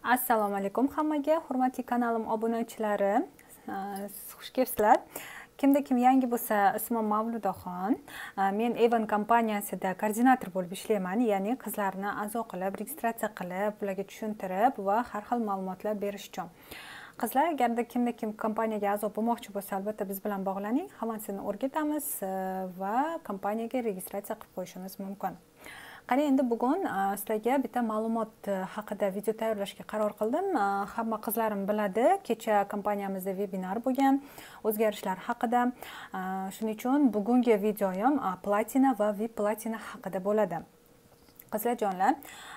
Assalomu alaykum hammaga, hurmatli kanalim obunachilari. Xush kelibsizlar. Kimda kim yangi bo'lsa, ismim Mavludaxon. Men Evan kompaniyasida koordinator bo'lib ishlayman, ya'ni qizlarni a'zo qilib, registratsiya qilib, ularga tushuntirib va har xil ma'lumotlar berish uchun. Qizlar, agarda kimda kim kompaniyaga a'zo bo'lmoqchi bo'lsa, albatta biz bilan bog'laning. Hammasini o'rgatamiz va kompaniyaga registratsiya qilib qo'yishimiz mumkin. Qani endi bugun sizlarga bitta ma'lumot haqida video tayyorlashga qaror qildim. Hamma qizlarim biladi, kecha kompaniyamizda vebinar bo'lgan o'zgarishlar haqida. Shuning uchun bugungi videoyim platina va VIP platina haqida bo'ladi. Qizlarjonlar,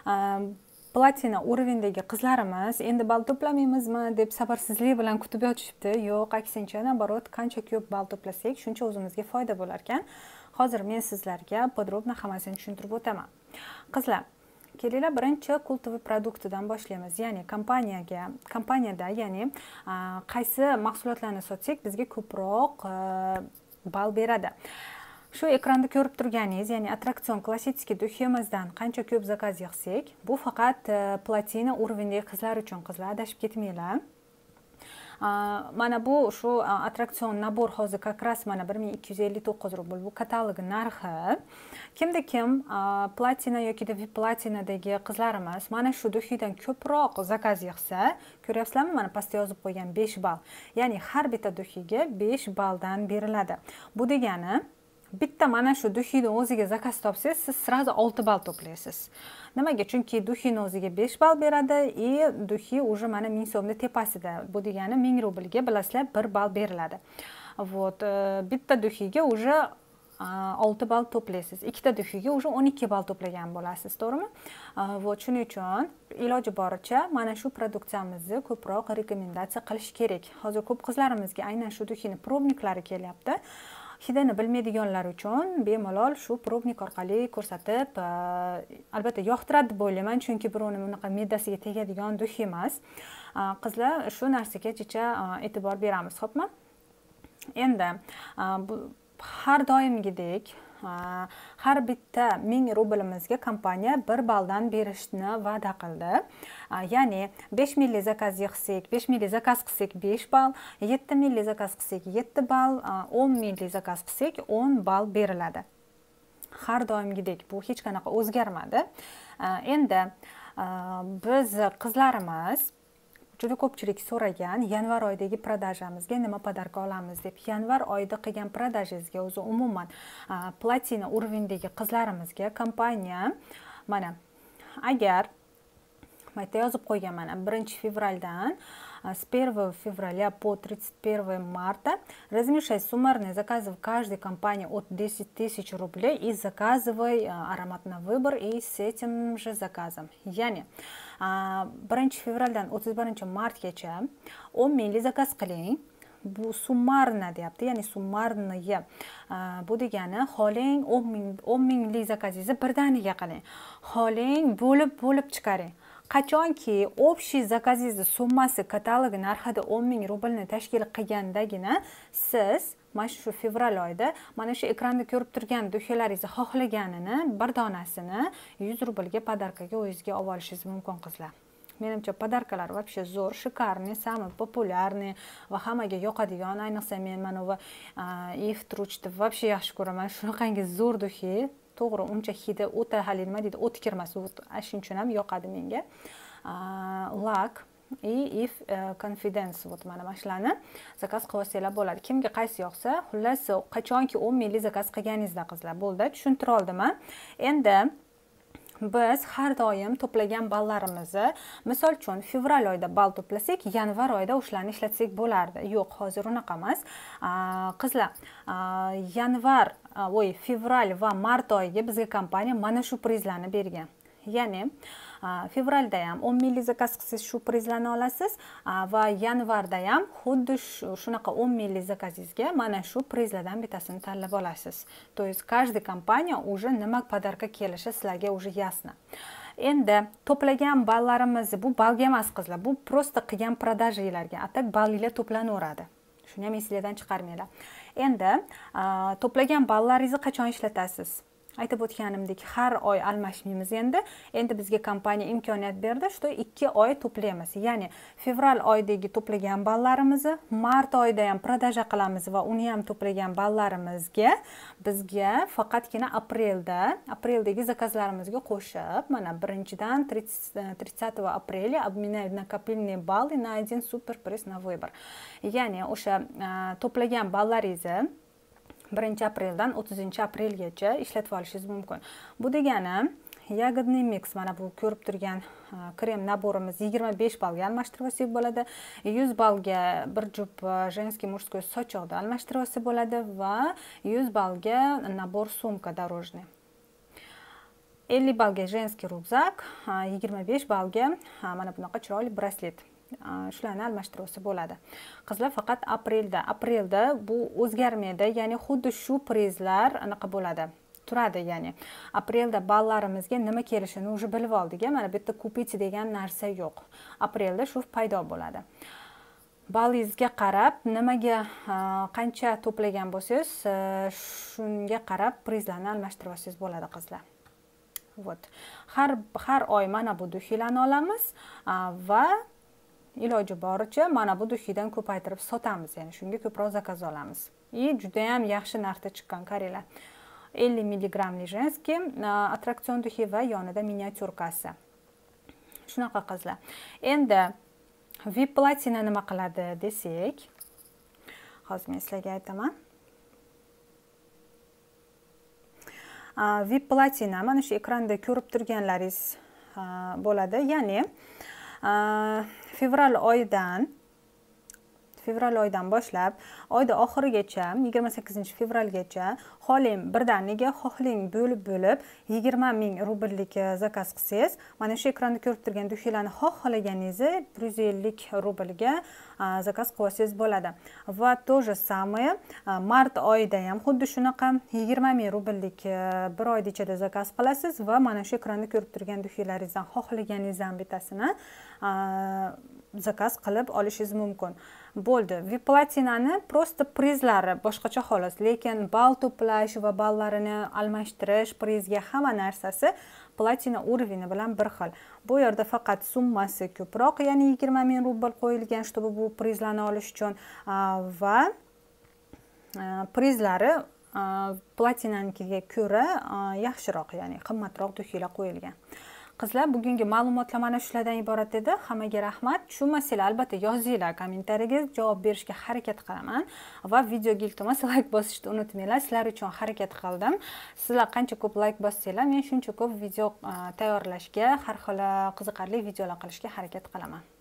platina urovendagi qizlarimiz endi ball to'plamaymizmi deb sabrsizlik bilan kutib yotishibdi. Yo'q, aksincha, naborot, qancha ko'p ball to'plasak, shuncha o'zimizga foyda bo'lar ekan. Hozir men sizlarga podrobno hammasini tushuntirib o'taman. Qizlar, kelinglar birinchi kultoviy produktdan boshlaymiz. Ya'ni kompaniyada, ya'ni qaysi mahsulotlarni sotsak bizga ko'proq ball beradi. Shu ekranda ko'rib turganingiz, ya'ni attraksion klassik duximizdan qancha ko'p zakaz yig'sak, bu faqat platina urovendagi qizlar uchun. Qizlar, adashib ketmanglar. Mana bu shu attraksion nabor hozir kakras mana 1259 rubl. Bu katalog narxi. Kimda kim platina yoki VIP platinadagi qizlarimiz mana shu duxidan ko'proq zakaz yig'sa, ko'ryapsizlarmi? Mana pastda yozib qo'ygan 5 ball. Ya'ni har bitta duxiga 5 balldan beriladi. Bu degani bitta mana shu duxini o'ziga zakaz topsangiz, siz sразу 6 ball to'playsiz. Nimaga? Chunki duxini o'ziga 5 ball beradi и duxi уже mana 1000 so'mni tepasida. Bu degani 1000 rublga bilasizlar 1 ball beriladi. Вот, bitta duxiga уже 6 ball to'playsiz. Ikkita duxiga уже 12 ball to'plagan bo'lasiz, to'g'rimi? Вот, shuning uchun iloji boricha mana shu produksiyamizni ko'proq rekomendatsiya qilish kerak. Hozir ko'p qizlarimizga aynan shu duxini probniklari kelyapti. Hidini bilmaydiganlar uchun bemalol shu probnik orqali ko'rsatib, albatta yoqtiradi deb o'ylayman, chunki birovning bunaqa me'dasiga tegadigan dux emas. Qizlar, shu narsaga jicha e'tibor beramiz, xo'pmi? Endi har doimgidek har bitta 1000 rublimizga kompaniya 1 balldan berishni va'da qildi. Ya'ni 5 milli zakaz yig'sak, 5 milli zakaz qilsak 5 ball, 7 milli zakaz qilsak 7 ball, 10 milli zakaz qilsak 10 ball beriladi. Har doimgidek bu hech qanaqa o'zgarmadi. Endi biz qizlarimiz juda ko'pchilik so'ragan, yanvar oyidagi prodajamizga nima podarka olamiz deb. Yanvar oyida qilgan prodajingizga o'zi umuman platina urovendagi qizlarimizga kompaniya mana agar mayta yozib qo'ygan mana 1 fevraldan с 1 февраля по 31 марта размещай суммарные заказы в каждой компании от 10 тысяч рублей и заказывай аромат на выбор и с этим же заказом. Ya'ni 1 fevraldan 31 martgacha 10 mingli zakaz qiling. Bu summarna deyapti, ya'ni summarniga. Bu degani xohlang 10 mingli zakazingizni birdaniga qiling. Xohlang bo'lib chiqaring. Qachonki общий zakazingizni summasi katalog narxida 10 ming rublni tashkil qilgandagina siz mana shu fevral oyida mana shu ekranda ko'rib turgan duxalaringizni xohlaganini bir donasini 100 rublga podarkaga o'zingizga olib olishingiz mumkin, qizlar. Menimcha podarkalar вообще zo'r, shikarniy, самый популярный va hammaga yoqadigan, ayniqsa men mana bu if truchni вообще yaxshi ko'raman. Shunaqangi zo'r duxi. To'g'ri, uncha hidi o'ta hali nima deydi, o't kirmas. Shuning uchun ham yoqadi menga. Lak if confidence mana shularni zakaz qilsanglar bo'ladi. Kimga qaysi yoqsa, xullas qachonki 10 mingli zakaz qilganingizda qizlar bo'ldi, tushuntira oldim. Endi biz har doim to'plagan ballarimizni, misol uchun fevral oyida ball to'plasak, yanvar oyida o'shlarni ishlatsak bo'lardi. Yo'q, hozir unaqa emas. Qizlar, fevral va mart oyiga bizga kompaniya mana shu prizlarni bergan. Ya'ni fevralda ham 10 milli zakaz qilsangiz shu prizlarni olasiz va yanvarda ham xuddi shunaqa 10 milli zakazingizga mana shu prizlardan bittasini tanlab olasiz. То есть каждый kompaniya уже nima podarka kelishi sizlarga уже ясно. Endi to'plagan ballarimiz bu balga emas, qizlar. Bu просто qilgan prodajinglarga. Atak ballinglar to'planaveradi. Shuni ham esingizdan chiqarmanglar. Endi to'plagan ballaringizni qachon ishlatasiz? aytib o'tganimdek har oy almashmaymiz endi bizga kompaniya imkoniyat berdi что 2 oy to'playmiz, ya'ni fevral oyidagi to'plagan ballarimizni mart oyida ham prodaja qilamiz va uni ham to'plagan ballarimizga bizga faqatgina apreldagi zakazlarimizga qo'shib mana 1-dan 30 апреля обменяют накопительные баллы на один суперприз на выбор, ya'ni o'sha to'plagan ballaringizni 1-apreldan 30-aprelgacha ishlatib olishingiz mumkin. Bu degani yagodный mix, mana bu ko'rib turgan krem naborimiz 25 ballga almashtirib olsak bo'ladi. 100 ballga bir jup женский мужской sochoqni almashtirib olsa bo'ladi va 100 ballga nabor sumka дорожный. 50 ballga женский rukzak, 25 ballga mana bunaqa chiroyli braslet. Shularni almashtirib olsa bo'ladi. Qizlar faqat aprelda bu o'zgarmaydi, ya'ni xuddi shu prizlar anaqa bo'ladi. Turadi, ya'ni aprelda ballarimizga nima kelishini уже bilib oldik. Mana bu yerda kupiti degan narsa yo'q. Aprelda shu paydo bo'ladi. Ballingizga qarab, nimaga qancha to'plagan bo'lsangiz, shunga qarab prizlarni almashtirib olsangiz bo'ladi, qizlar. Вот. Har oy mana bu duxilarni olamiz va iloji boricha mana bu duxidan ko'paytirib sotamiz, ya'ni shunga ko'proq zakaz olamiz. Juda ham yaxshi narxda chiqqan, qaranglar. 50 mg женский attraksion duxi va yonida miniatyurkasi. Shunaqa, qizlar. Endi VIP platina nima qiladi desak, hozir men sizlarga aytaman. VIP platina mana shu ekranda ko'rib turganlaringiz bo'ladi, ya'ni fevral oyidan boshlab oyda oxirigacha 28-fevralgacha xohlang birdaniga, xohlang bo'lib 20 ming rubllik zakaz qilsangiz, mana shu ekranda ko'rib turgan duxilarni xohlaganingizni 150 rublga zakaz qilib olsangiz bo'ladi. Va to же самое mart oyida ham xuddi shunaqa 20 ming rubllik bir oyda ichida zakaz qilasiz va mana shu ekranda ko'rib turgan duxilaringizdan xohlaganingizdan bittasini zakaz qilib olishingiz mumkin. Bo'ldi. VIP platinani просто prizlari boshqacha xolos, lekin ball to'plash va ballarini almashtirish, prizga hamma narsasi platina уровени bilan bir xil. Bu yerda faqat summasi ko'proq, ya'ni 20 ming rubl qo'yilgan, чтобы bu prizlarni olish uchun va prizlari platinanikiga ko'ra yaxshiroq, ya'ni qimmatroq duxilar qo'yilgan. Qizlar, bugungi ma'lumotlar mana shulardan iborat edi. Hammaga rahmat. Tushunmasangiz albatta yozinglar, kommentariyga javob berishga harakat qilaman va videoga iltimos like bosishni unutmanglar. Sizlar uchun harakat qildim. Sizlar qancha ko'p like bossanglar, men shuncha ko'p video tayyorlashga, har xil qiziqarli videolar qilishga harakat qilaman.